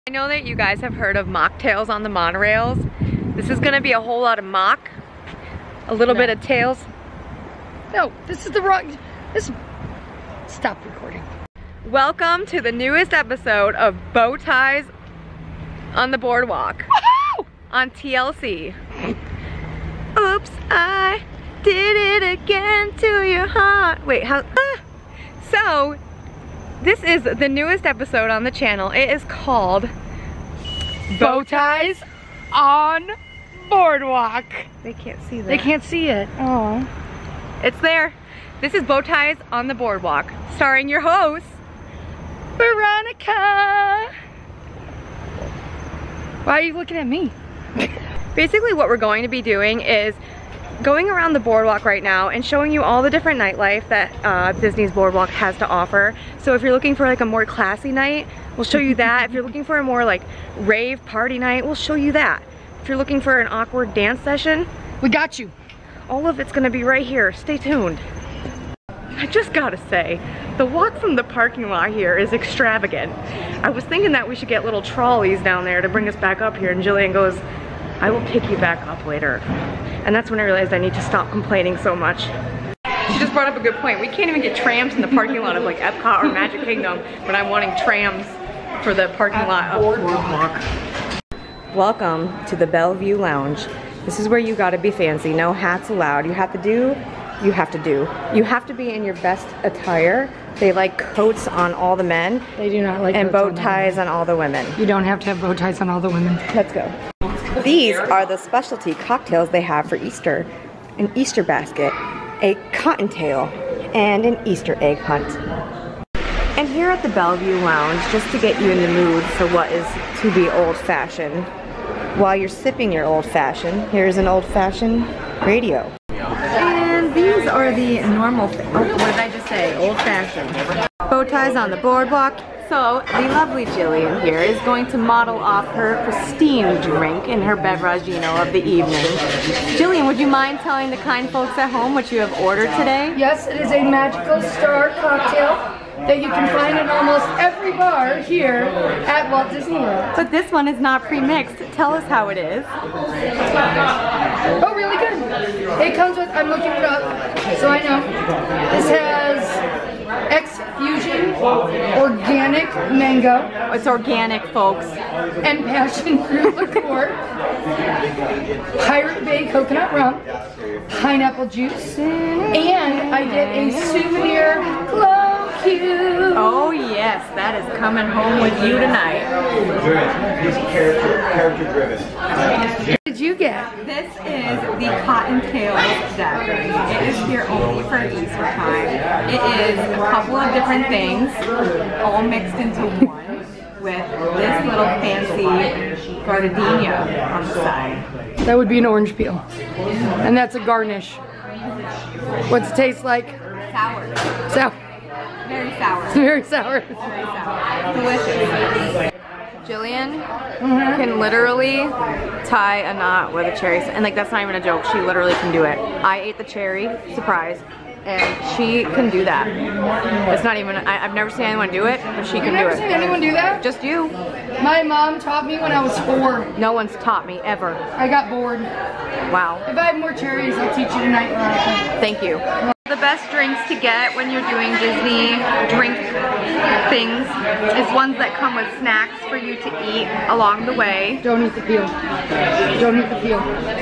I know that you guys have heard of mocktails on the monorails. This is gonna be a whole lot of mock, a little bit of tails. No, this is the wrong, stop recording. Welcome to the newest episode of Bowties on the Boardwalk on TLC. Oops, I did it again to your heart. Wait, how? So, this is the newest episode on the channel. It is called Bowties on Boardwalk. They can't see that. They can't see it. Oh. It's there. This is Bowties on the Boardwalk, starring your host, Veronica. Why are you looking at me? Basically what we're going to be doing is going around the boardwalk right now and showing you all the different nightlife that Disney's Boardwalk has to offer. So if you're looking for like a more classy night, we'll show you that. If you're looking for a more like rave party night, we'll show you that. If you're looking for an awkward dance session, we got you. All of it's gonna be right here. Stay tuned. I just gotta say, the walk from the parking lot here is extravagant. I was thinking that we should get little trolleys down there to bring us back up here, and Jillian goes, I will pick you back up later. And that's when I realized I need to stop complaining so much. She just brought up a good point. We can't even get trams in the parking lot of like Epcot or Magic Kingdom, but I'm wanting trams for the parking lot of Boardwalk. Welcome to the Bellevue Lounge. This is where you gotta be fancy. No hats allowed. You have to do. You have to be in your best attire. They like coats on all the men. They do not like and bow ties on all the women. You don't have to have bow ties on all the women. Let's go. These are the specialty cocktails they have for Easter. An Easter basket, a cottontail, and an Easter egg hunt. And here at the Bellevue Lounge, just to get you in the mood for what is to be old-fashioned, while you're sipping your old-fashioned, here's an old-fashioned radio. And these are the normal, what did I just say? Old-fashioned. Bowties on the Boardwalk. So, the lovely Jillian here is going to model off her pristine drink in her beveragino of the evening. Jillian, would you mind telling the kind folks at home what you have ordered today? Yes, it is a Magical Star cocktail that you can find in almost every bar here at Walt Disney World. But this one is not pre-mixed. Tell us how it is. Oh, really good. It comes with, I'm looking it up, so I know. This has X-Fusion, organic mango. It's organic, folks. And passion fruit liqueur. Pirate Bay coconut rum. Pineapple juice. And I get a souvenir glow cube. Oh yes, that is coming home with you tonight. Character driven. What did you get? This is the Cottontail daiquiri. It is here only for Easter time. It is a couple of different things, all mixed into one, with this little fancy gardenia on the side. That would be an orange peel. And that's a garnish. What's it taste like? Sour. Sour. Very sour. It's very sour. Very sour. Delicious. Jillian can literally tie a knot with a cherry, and like that's not even a joke. She literally can do it. I ate the cherry, surprise, and she can do that. It's not even, I've never seen anyone do it, but she can do it. You've never seen anyone do that? Just you. My mom taught me when I was 4. No one's taught me ever. I got bored. Wow. If I have more cherries, I'll teach you tonight, Veronica. Thank you. The best drinks to get when you're doing Disney drink things is ones that come with snacks for you to eat along the way. Don't eat the peel. Don't eat the peel.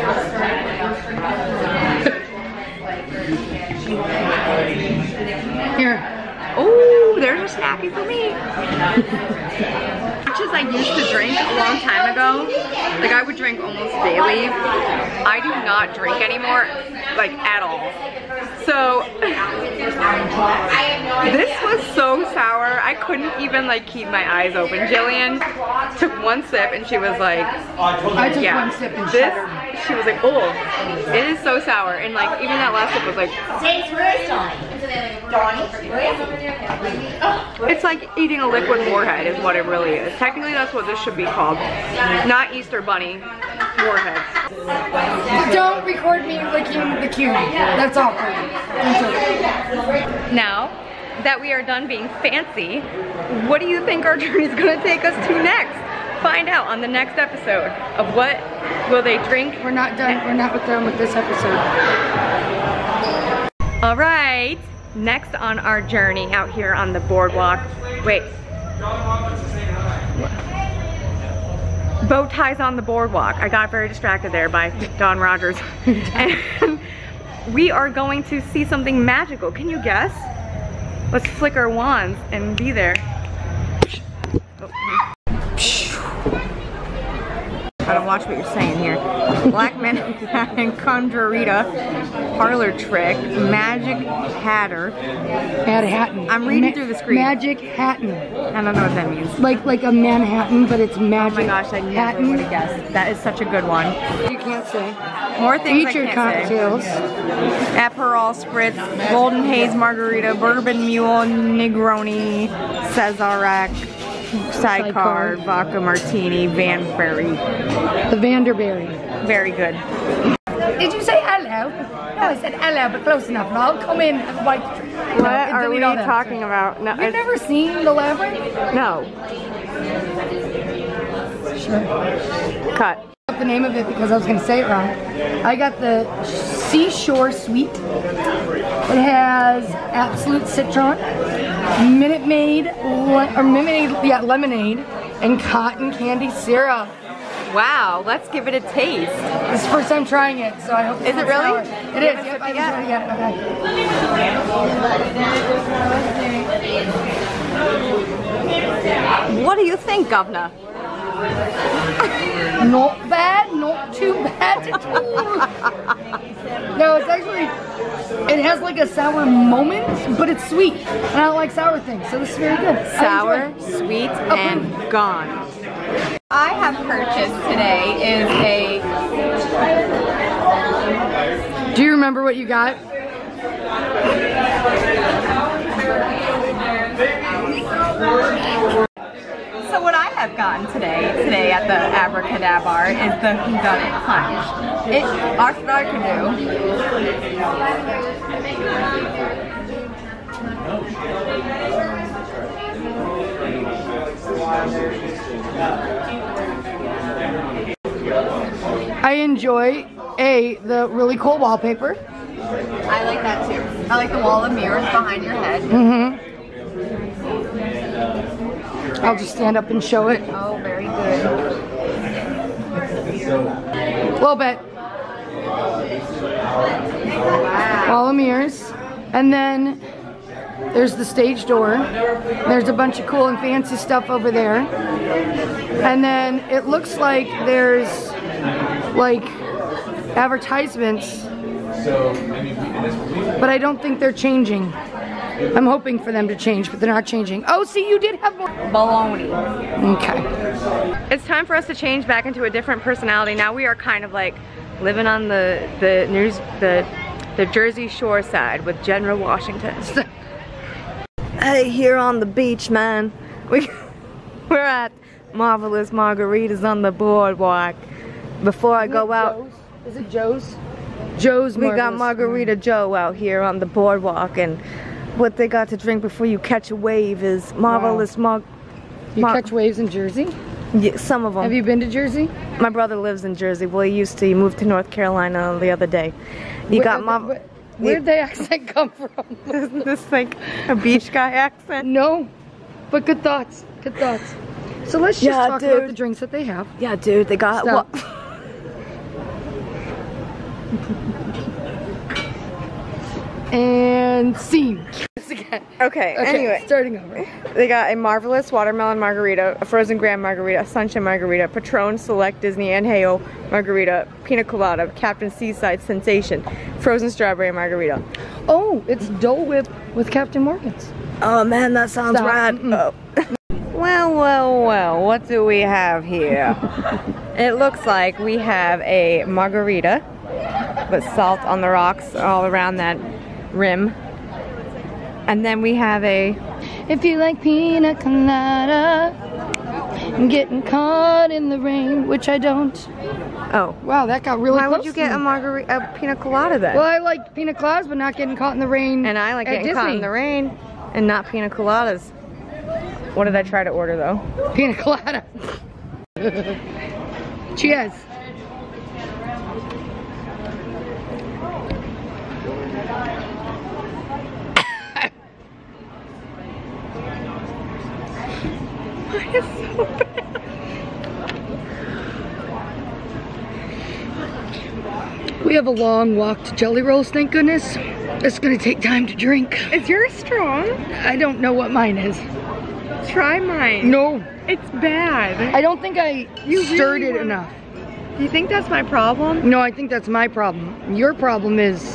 Here. Oh, there's a snacky for me. Much as I used to drink a long time ago, like I would drink almost daily, I do not drink anymore, like at all. So, this was so sour, I couldn't even like keep my eyes open. Jillian took one sip and she was like, I took one sip and shuddered. She was like, oh, it is so sour. And like, even that last sip was like, it's like eating a liquid warhead is what it really is. Technically that's what this should be called. Not Easter Bunny warheads. Don't record me licking the cube. That's awkward. Now that we are done being fancy, what do you think our journey is going to take us to next? find out on the next episode of what will they drink. We're not done. We're not done with this episode. All right. Next on our journey out here on the boardwalk. Wait. Bow ties on the boardwalk. I got very distracted there by Don Rogers. And we are going to see something magical. Can you guess? Let's flick our wands and be there. Gotta watch what you're saying here. Black Manhattan Conjurita, Parlor Trick, Magic Hatter. Manhattan. I'm reading through the screen. Magic Hatton. I don't know what that means. Like a Manhattan, but it's magic. Oh my gosh, I never would have guessed. That is such a good one. You can't say. More things Featured I can't cocktails. say. Aperol Spritz, Golden Haze Margarita, Bourbon Mule, Negroni, Sazerac, Sidecar, Vodka Martini, Vanberry. The Vanderberry. Very good. Did you say hello? No, I said hello, but close enough. Now I'll come in and have a white drink. What are we talking about? No, You've never seen The Labyrinth? No. Sure. Cut. The name of it because I was going to say it wrong. I got the Seashore Sweet. It has Absolute Citron, Minute Maid, lemonade, and cotton candy syrup. Wow, let's give it a taste. This is the first time trying it, so I hope it's Is it really? sour. It is. Yep, I enjoyed it. Okay. What do you think, Governor? Not bad, not too bad at all. No, it's actually, it has like a sour moment, but it's sweet. And I don't like sour things, so this is very good. Sour, sweet, and gone. I have purchased today is a... Do you remember what you got? So what I have gotten today at the Abracadabra is the Whodunit Punch. Our start to I enjoy the really cool wallpaper. I like that too. I like the wall of mirrors behind your head. Mm-hmm. I'll just stand up and show it. Oh, very good. A little bit. Wow. Wall of mirrors. And then there's the stage door. There's a bunch of cool and fancy stuff over there. And then it looks like there's like advertisements, but I don't think they're changing. I'm hoping for them to change, but they're not changing. Oh, see, you did have more. Baloney. Okay. It's time for us to change back into a different personality. Now we are kind of like living on the Jersey Shore side with General Washington. Hey, here on the beach, man. We're at Marvelous Margaritas on the boardwalk. Before I go out, Joe's? Is it Joe's? Joe's. We got Margarita Joe out here on the boardwalk, and what they got to drink before you catch a wave is Marvelous You catch waves in Jersey? Yeah, some of them. Have you been to Jersey? My brother lives in Jersey. Well, he used to. He moved to North Carolina the other day. Where'd the accent come from? Isn't this like a beach guy accent? No, but good thoughts. Good thoughts. So let's just talk about the drinks that they have. Yeah, dude, they got what? And scene. Okay, anyway. Starting over. They got a Marvelous Watermelon Margarita, a Frozen Graham Margarita, a Sunshine Margarita, Patron Select Disney Añejo Margarita, Pina Colada, Captain Seaside Sensation, Frozen Strawberry Margarita. Oh, it's Dole Whip with Captain Morgan's. Oh man, that sounds rad. Oh. Well, well, well, what do we have here? It looks like we have a margarita with salt on the rocks all around that rim. And then we have a... If you like pina colada and getting caught in the rain, which I don't. Oh. Wow, that got really close. Why would you get a pina colada then? Well, I like pina coladas, but not getting caught in the rain. And I like getting caught in the rain and not pina coladas. What did I try to order though? Pina colada. Cheers. It's so bad. We have a long walk to Jellyrolls, thank goodness. It's gonna take time to drink. Is yours strong? I don't know what mine is. Try mine. No. It's bad. I don't think I stirred it enough. Do you think that's my problem? No, I think that's my problem. Your problem is...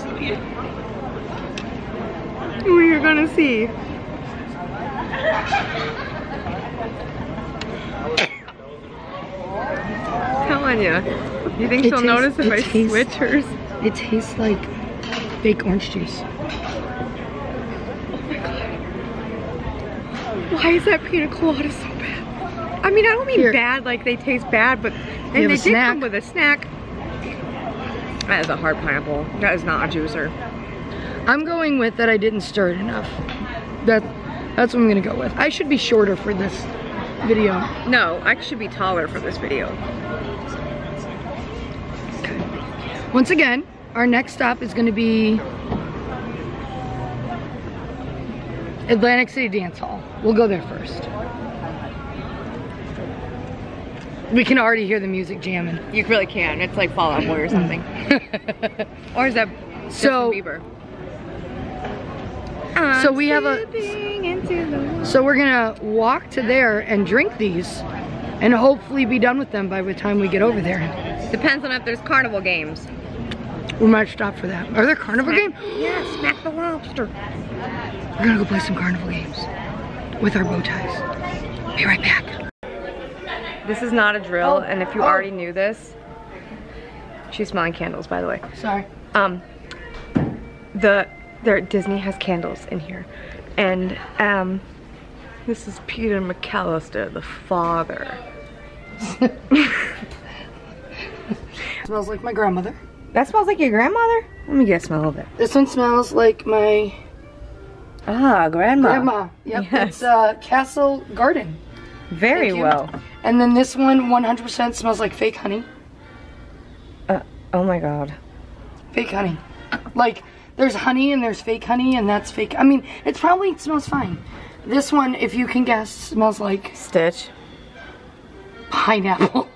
Well, you're gonna see. Telling you. You think she'll notice if I switch hers? It tastes like fake orange juice. Oh my god. Why is that pina colada so bad? I mean, I don't mean bad like they taste bad, but and they did come with a snack. That is a hard pineapple. That is not a juicer. I'm going with that I didn't stir it enough. That's what I'm gonna go with. I should be shorter for this video. No, I should be taller for this video. Once again, our next stop is gonna be Atlantic City Dance Hall. We'll go there first. We can already hear the music jamming. You really can. It's like Fall Out Boy or something. Or is that Justin Bieber? So we have so we're gonna walk to there and drink these and hopefully be done with them by the time we get over there. Depends on if there's carnival games. We might stop for that. Are there carnival games? Yeah, smack the lobster. We're gonna go play some carnival games with our bow ties. Be right back. This is not a drill, and if you already knew this, she's smelling candles, by the way. Sorry. Disney has candles in here, and this is Peter McAllister, the father. Smells like my grandmother. That smells like your grandmother? Let me get a smell of it. This one smells like my grandma. Grandma. Yep. Yes. It's Castle Garden. Very well. And then this one 100% smells like fake honey. Oh my god. Fake honey. Like, there's honey and there's fake honey, and that's fake. I mean, it smells fine. This one, if you can guess, smells like Stitch. Pineapple.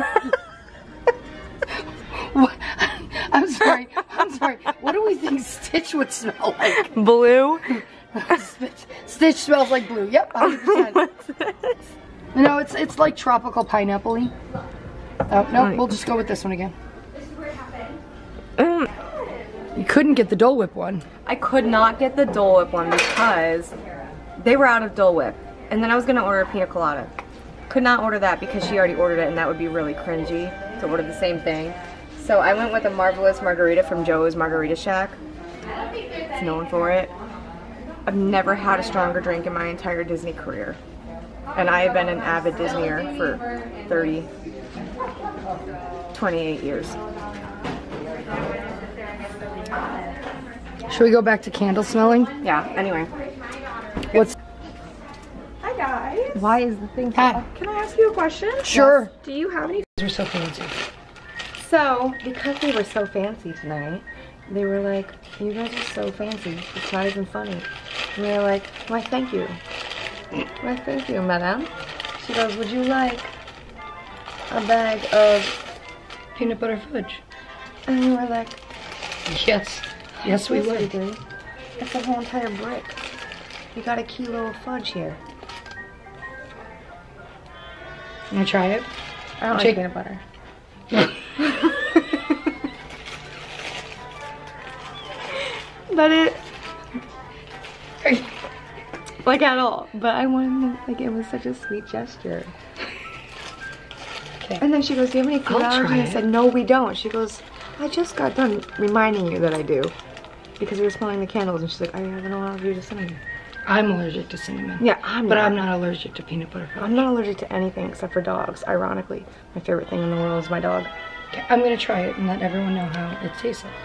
What? I'm sorry. What do we think Stitch would smell like? Blue. Stitch smells like blue. Yep, 100%. No, it's like tropical pineapple-y. Oh, no, we'll just go with this one again. You couldn't get the Dole Whip one. I could not get the Dole Whip one because they were out of Dole Whip. And then I was gonna order a pina colada. Could not order that because she already ordered it, and that would be really cringy to order the same thing. So I went with a marvelous margarita from Joe's Margarita Shack. It's known for it. I've never had a stronger drink in my entire Disney career. And I have been an avid Disneyer for 28 years. Should we go back to candle smelling? Yeah, anyway. What's... Hi guys. Why is the thing... Hi. Can I ask you a question? Sure. Yes. Do you have any... These are so fancy. So, because they were so fancy tonight, they were like, you guys are so fancy, it's not even funny. And they were like, why thank you. Why thank you, madame. She goes, would you like a bag of Peanut butter fudge. And we were like, yes. Yes, we would. Do. It's a whole entire brick. You got a kilo of fudge here. You wanna try it? I don't like peanut butter. But it... like at all. But I wanted, like, it was such a sweet gesture. Okay. And then she goes, do you have any food allergy? I said, no, we don't. She goes, I just got done reminding you that I do. Because we were smelling the candles, and she's like, I have no allergy to cinnamon. I'm allergic to cinnamon. Yeah, I'm not allergic to peanut butter fudge. I'm not allergic to anything except for dogs, ironically. My favorite thing in the world is my dog. Okay, I'm gonna try it and let everyone know how it tastes like.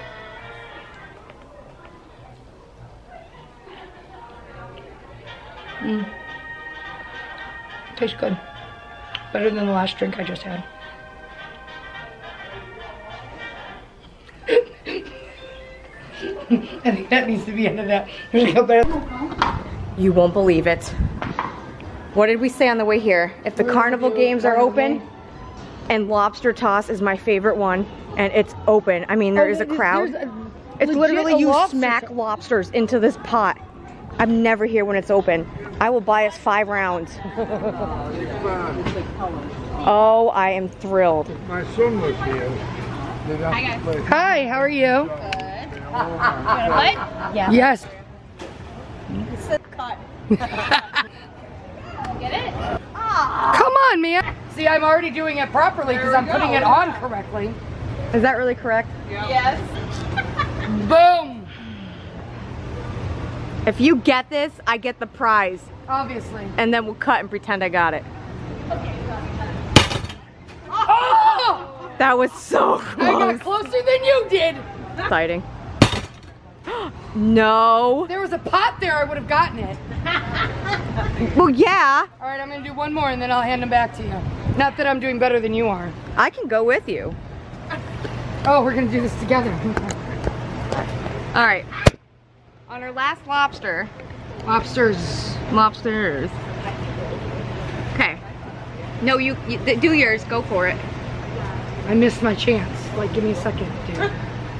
Tastes good. better than the last drink I just had. I think that needs to be end of that. You won't believe it. What did we say on the way here? If the carnival games are open, and lobster toss is my favorite one, and it's open. I mean, there is a crowd. It's literally you smack lobsters into this pot. I'm never here when it's open. I will buy us 5 rounds. Oh, I am thrilled. My son was here. Hi guys. Hi, how are you? What? Yeah. Yes. It's a cut. Get it? Come on, man. See, I'm already doing it properly because I'm putting it on correctly. Is that really correct? Yes. Boom. If you get this, I get the prize. Obviously. And then we'll cut and pretend I got it. Oh! That was so close. I got closer than you did. Exciting. No. There was a pot there, I would have gotten it. Well, yeah. All right, I'm gonna do one more and then I'll hand them back to you. Not that I'm doing better than you are. I can go with you. Oh, we're gonna do this together. All right. On our last lobster. Lobsters. Lobsters. Okay. No, you do yours. Go for it. I missed my chance. Like, give me a second, dude.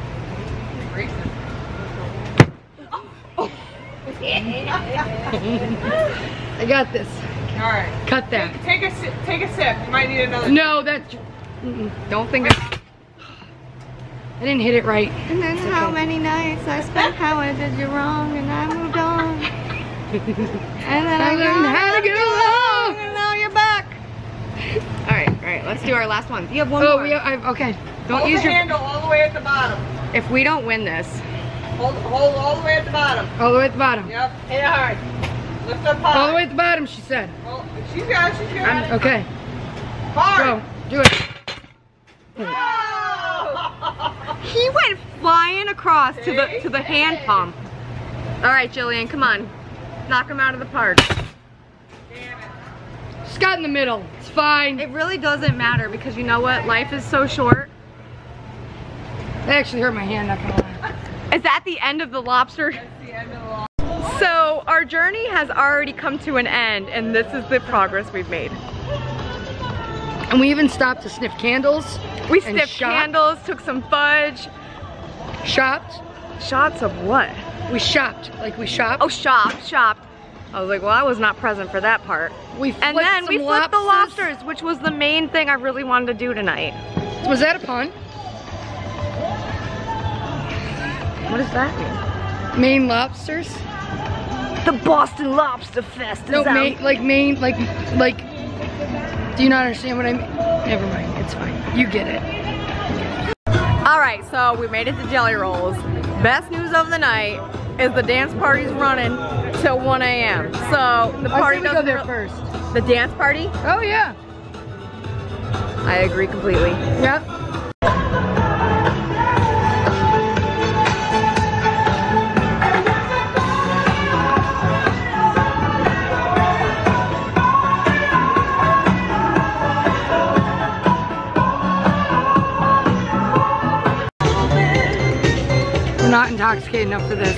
I got this. All right. Cut that. Take a sip. You might need another. No, that's. Don't think of. I didn't hit it right. And then how many nights I spent, how I did you wrong, and I moved on. And then I learned how to get along, and now you're back. All right, let's do our last one. You have one more. Okay. Don't Hold use the your. handle all the way at the bottom. If we don't win this, Hold all the way at the bottom. All the way at the bottom. Yep. Hit it hard. Lift up high. All the way at the bottom, she said. Oh, she's got it. She's got it. Okay. Hard. Go. Do it. Oh! he went flying across to the hand pump. All right, Jillian, come on, knock him out of the park. Damn it. Just got in the middle. It's fine. It really doesn't matter because you know what? Life is so short. That actually hurt my hand, not gonna lie. Is that the end of the lobster? That's the end of the long. So our journey has already come to an end, and this is the progress we've made. And we even stopped to sniff candles. We and sniffed shop. candles, took some fudge. Shopped. Shots of what? We shopped. Like we shopped. Oh, shopped. I was like, well, I was not present for that part. We And then we flipped the lobsters, which was the main thing I really wanted to do tonight. Was that a pun? What does that mean? Maine lobsters? The Boston Lobster Fest is No, out. Maine, like, do you not understand what I mean? Never mind, it's fine. You get it. All right, so we made it to Jellyrolls. Best news of the night is the dance party's running till 1 a.m. So the party go there first. The dance party? Oh yeah. I agree completely. Yep. Not intoxicated enough for this.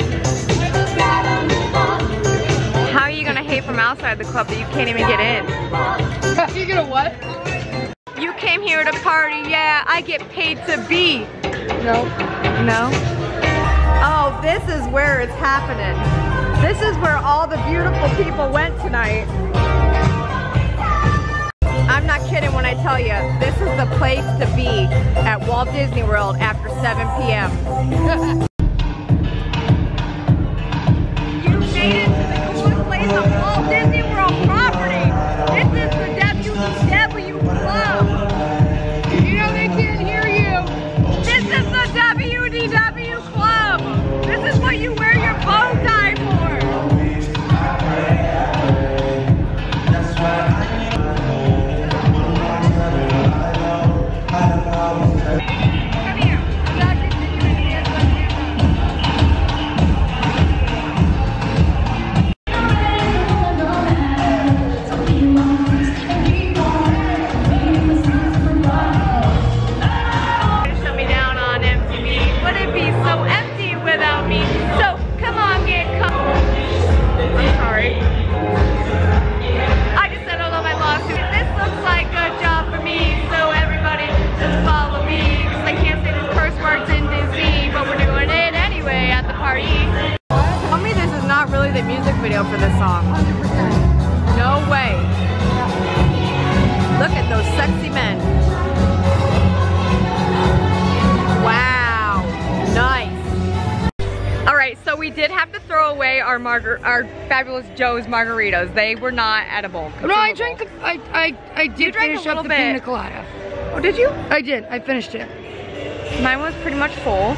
How are you gonna hate from outside the club that you can't even get in? You gonna what? You came here to party, yeah, I get paid to be. No. No? Oh, this is where it's happening. This is where all the beautiful people went tonight. I'm not kidding when I tell you, this is the place to be at Walt Disney World after 7 p.m. You made it to the coolest place on Walt Disney World property. This is the WDW Club. You know they can't hear you. This is the WDW Club. This is what you wear your bow tie for. Come here. sexy men. Wow, nice. All right, so we did have to throw away our Fabulous Joe's margaritas. They were not edible. No, I drank the, I did finish up the pina colada. Oh, did you? I did, I finished it. Mine was pretty much full.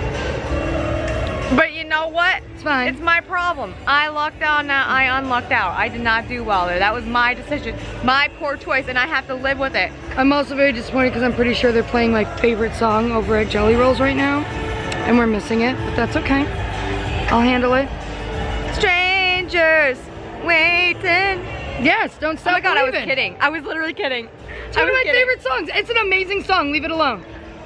But you know what? It's fine. It's my problem. I lucked out, now I unlucked out. I did not do well there. That was my decision, my poor choice, and I have to live with it. I'm also very disappointed because I'm pretty sure they're playing my favorite song over at Jellyrolls right now. And we're missing it, but that's okay. I'll handle it. Strangers waiting. Yes, don't stop. Oh my god, believing. I was kidding. I was literally kidding. It's one of my favorite songs. It's an amazing song. Leave it alone.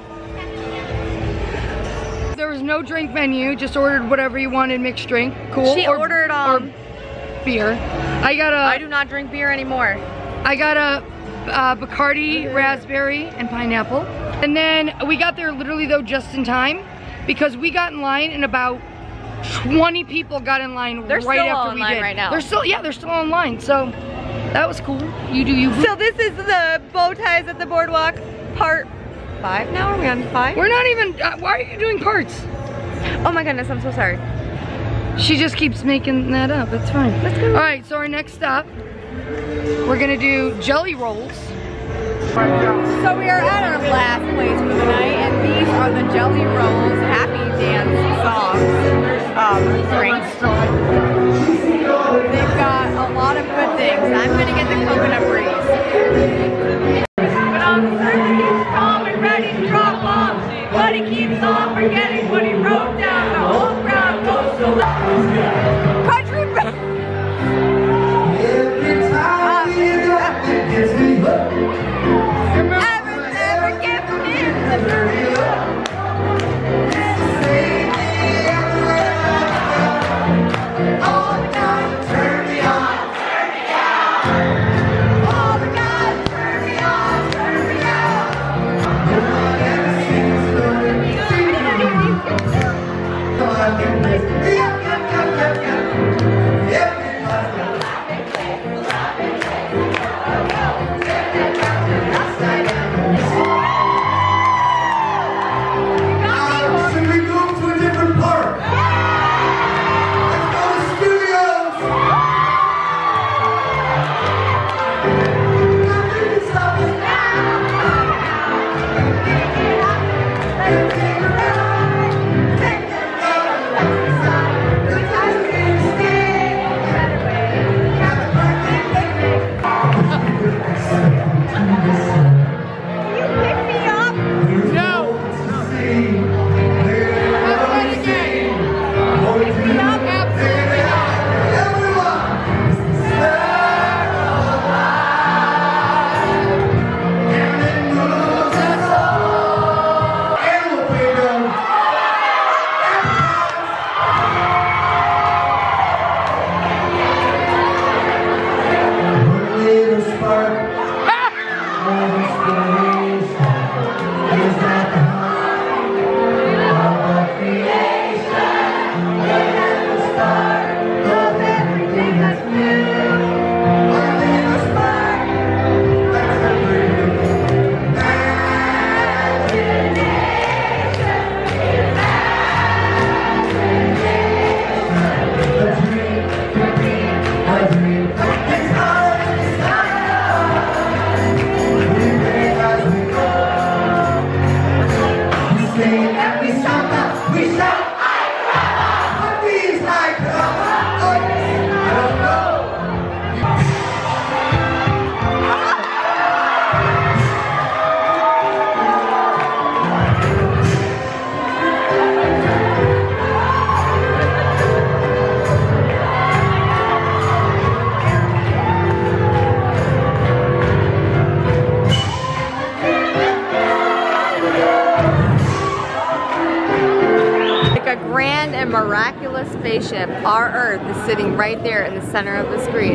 There was no drink menu. Just ordered whatever you wanted, mixed drink. Cool. She ordered or beer. I do not drink beer anymore. I got a Bacardi, raspberry, and pineapple. And then we got there literally though just in time because we got in line and about 20 people got in line right after we did. Right now. They're still online. So that was cool. You do you. So this is the Bowties at the Boardwalk part 5 now? Are we on 5? We're not even, why are you doing parts? Oh my goodness, I'm so sorry. She just keeps making that up, it's fine. Let's go. All right, so our next stop, we're gonna do Jellyrolls. So we are at our last place for the night, and these are the Jellyrolls Happy Dance drinks. They've got a lot of good things. I'm gonna get the coconut breeze. Ready to drop off, but he keeps on forgetting what he wrote down. The whole crowd goes to country back. Never get me the all the guys turn me on, turn me out. All the guys turn me on, turn me out. Miraculous spaceship, our Earth, is sitting right there in the center of the screen.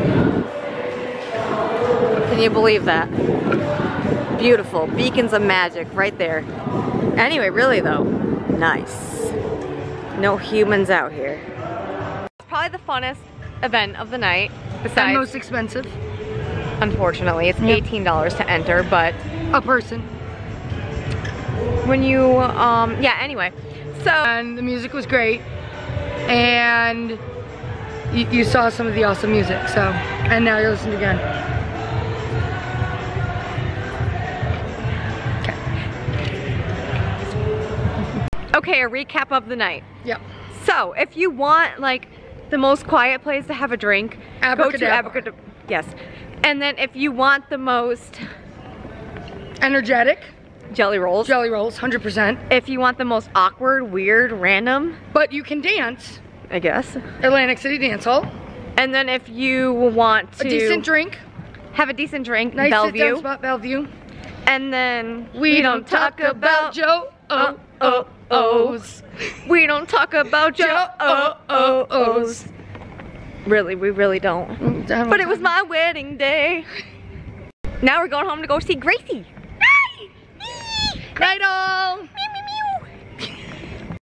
Can you believe that? Beautiful, beacons of magic right there. Anyway, really though, nice. No humans out here. It's probably the funnest event of the night. Besides, and most expensive. unfortunately. It's $18 to enter, but A person. when you, yeah, anyway. So, And the music was great. And you saw some of the awesome music, so. And now you're listening again. okay, a recap of the night. Yep. So, if you want like the most quiet place to have a drink, go to Abracadabra. Abracadabra. Yes. And then if you want the most Energetic. Jellyrolls. Jellyrolls, 100%. If you want the most awkward, weird, random, But you can dance. I guess. Atlantic City Dance Hall. And then if you want to A decent drink. have a decent drink, Nice Bellevue. sit-down spot, Bellevue. And then We don't talk about Joe-oh-oh-ohs. We don't talk about Joe-oh-oh-ohs. Really, we really don't. But it was my wedding day. Now we're going home to go see Gracie. Night all.